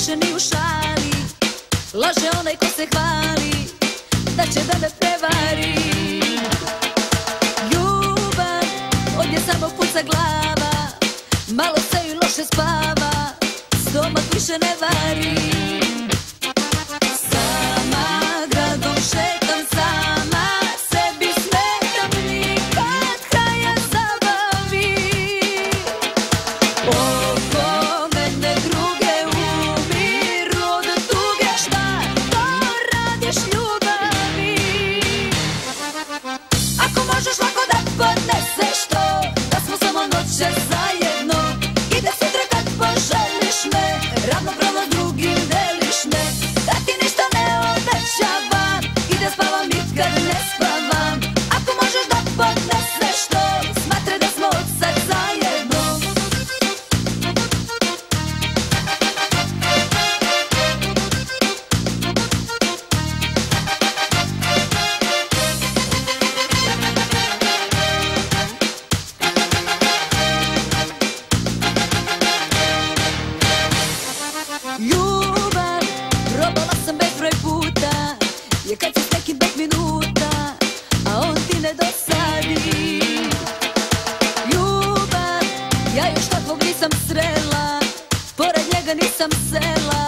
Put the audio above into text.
više ni u šali. Laže onaj ko se hvali da će da me prevari. Ljubav, od nje samo puca glava, malo se i loše spava, stomak više ne vari. Sama gradom šetam, sama sebi smetam, nikad kraja zabavi. Oko mene druge umiru od tuge, šta to radiš ljubavi? Ako možeš lako da podneseš to, da smo samo noće zajedno, i da sutra kad poželiš me, ravnopravno drugim deliš me, da ti ništa ne obećavam i da spavam nikad ne spavam. Ako možeš da podneseš to, smatraj da smo od sad zajedno. Ljubav, probala sam bezbroj puta, je kad si s nekim 5 minuta, a on ti ne dosadi. Ljubav, ja još takvog nisam srela, pored njega nisam sela.